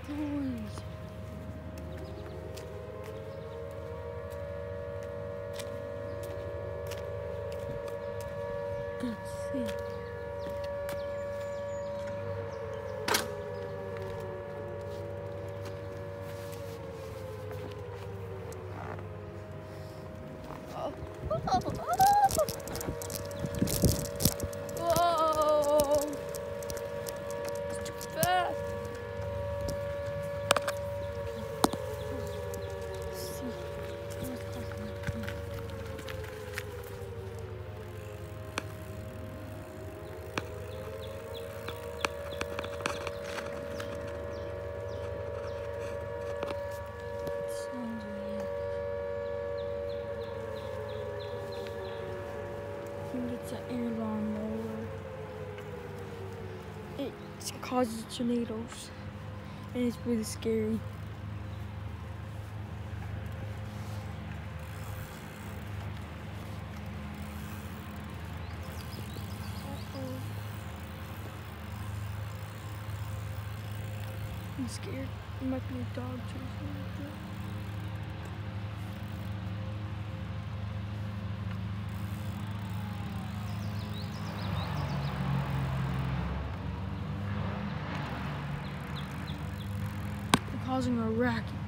Noise. Let's see. Whoa! It's too fast. Let's see. What's causing it? Sounds weird. I think it's an air lawnmower. It causes tornadoes, and it's really scary. I'm scared. It might be a dog chasing me. They're causing a racket.